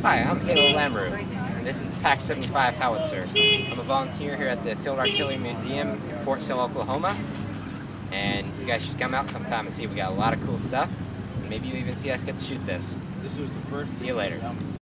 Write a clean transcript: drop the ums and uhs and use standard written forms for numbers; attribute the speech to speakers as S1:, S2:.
S1: Hi, I'm Halo Lamru, and this is Pack 75 Howitzer. I'm a volunteer here at the Field Artillery Museum in Fort Sill, Oklahoma, and you guys should come out sometime and see. We got a lot of cool stuff, and maybe you'll even see us get to shoot this.
S2: This was the first.
S1: See you later.